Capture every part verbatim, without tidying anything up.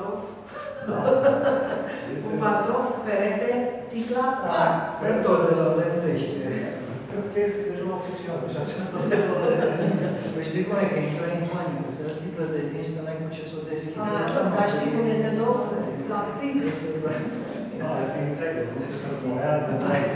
patof. Un patof, perete, sticla. Da, metodă studențești. Cred că este deja oficial și această metodă de deschide. Păi știi cum e, că intră în panică, să o sticlă de vin și să n-ai cu ce să o deschizi. Dar știi cum e, se două la fix. Da, este integru, nu se perforează.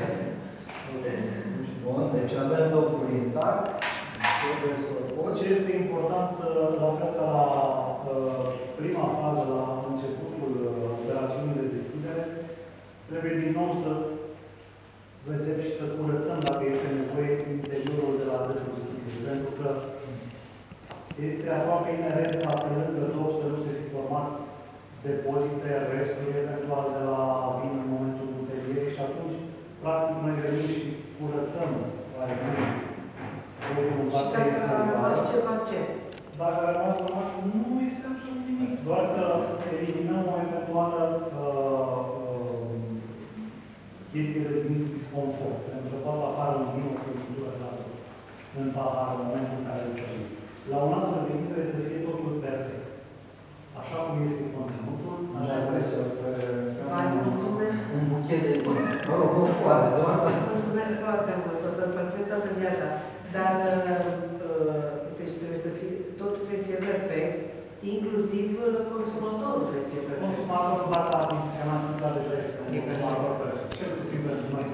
Bun, deci avem locul intact. Ce este important, la fel ca la prima fază, la începutul operațiunii de deschidere, trebuie din nou să vedem și să curățăm dacă este nevoie interiorul de la dreptul sticlei. Pentru că este aproape inerent ca pe lângă top să nu se fi format depozite, resturi eventual de la vin în momentul butelierii și atunci, practic, noi venim și curățăm la vin. Și dacă a rămas ceva, ce? Dacă a rămas ceva, nu este absolut nimic. Doar că eliminăm o eventuală uh, uh, chestie de disconfort. Pentru că poate să apară un vin, o frățitură în pahar în momentul în care îl sărim. La un astfel de vin trebuie să fie totul perfect. Așa cum este conținutul, așa trebuie să ofere un buchet de vin. Mă rog, o foară, doar. Mulțumesc foarte mult, o să-l păstrez toată viața. Dar, deci trebuie să fie, totul trebuie să fie perfect, inclusiv consumatorul trebuie să fie perfect. Consumatorul, dacă am ascultat de drept, e consumator perfect. Cel puțin pentru noi.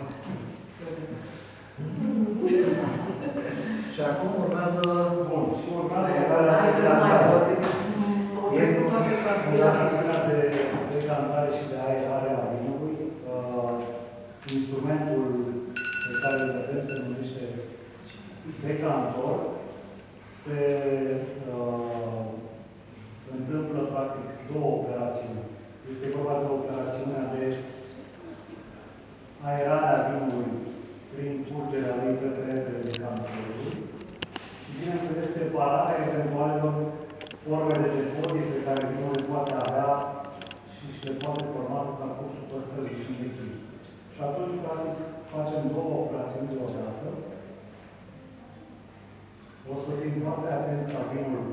Și acum urmează... Bun, și urmează... E cu toate transpirațiile. de decantare și de aerare a vinului, instrumentul pe care îl vedem se numește decantor, se uh, întâmplă practic două operațiuni. Este vorba de operațiunea de aerare a vinului prin curgerea lui pe peretele decantorului și, bineînțeles, separarea eventualelor forme de depozit pe care vinul le poate avea și și le poate forma pe parcursul păstrării și învechii. Și atunci, practic, facem două operațiuni deodată. O să fim foarte atenți la vinul.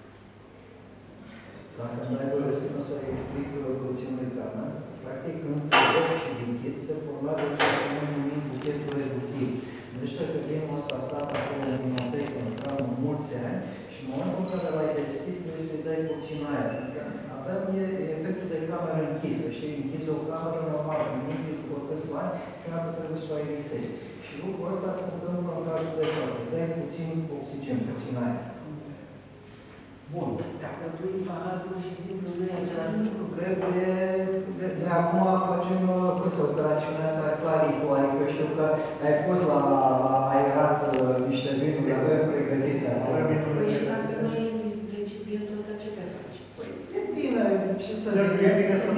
Dacă nu ai voie să să explic puțin de carne, practic, între loc și lichid se formează ceea ce noi numim buchetul reductiv. Deci că vinul ăsta a stat acolo în vinotecă, în mulți ani, și în momentul în care l-ai deschis, trebuie să-i dai puțin aer. Avem efectul de cameră închisă. Știi, închizi o cameră normală, nimic după câțiva ani, și nu trebuie să o aerisești. Și lucrul ăsta se întâmplă în cazul de față. Dai puțin oxigen, puțin aer. Bun. Dacă pui pahar pur și simplu, nu e același lucru. Trebuie... De acum facem câți operațiunea asta clarifă, adică știu că ai pus la aerat niște vinuri, avem pregătite. Păi și dacă nu ai recipientul ăsta, ce te faci? Păi e bine, ce să zic? E bine să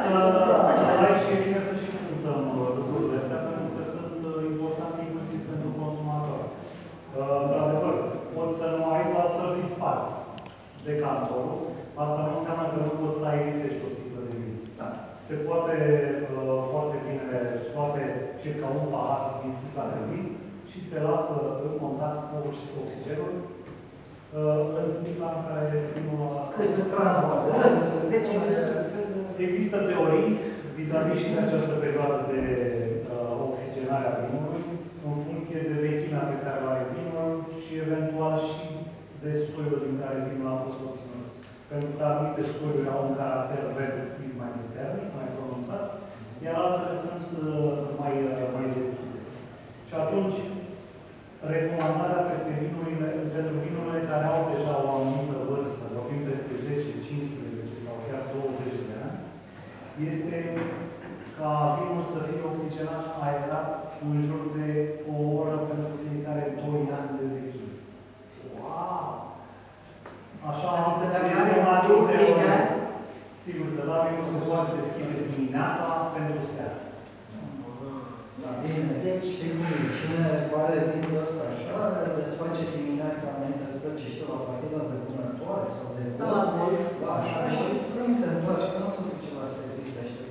ai și e bine să și punctăm lucrurile astea, pentru că sunt importante inclusiv pentru consumator. Într-adevăr, poți să nu ai sau să fii spart decantorul. Asta nu înseamnă că nu poți să aerisești o sticlă de vin. Da. Se poate uh, foarte bine scoate circa un pahar din sticla de vin și se lasă în contact cu oxigenul uh, în sticla în care vinul a Cât se transformează, să zece minute. Există teorii vis-a-vis și de această perioadă de uh, oxigenare a vinului, în funcție de vechimea pe care o are vinul și eventual și de soiul din care vinul a fost obținut. Pentru că anumite soiuri au un caracter reductiv mai puternic, mai pronunțat, iar altele sunt uh, mai, uh, mai deschise. Și atunci, recomandarea peste vinurile, pentru vinurile care au deja o anumită vârstă, vorbim peste zece, cincisprezece sau chiar douăzeci de ani, este ca vinul să fie oxigenat, aerat în jur de o oră pentru fiecare doi ani de vechime. Wow! Așa adică dacă este are douăzeci de ani. Sigur că la vinul se poate deschide dimineața pentru seara. Da, bine. Deci, cine pare vinul ăsta așa, desface dimineața înainte să plece și la partida de vânătoare sau de... Sau la golf. Da, așa, și când se întoarce, că nu se duce la serviciu, aștept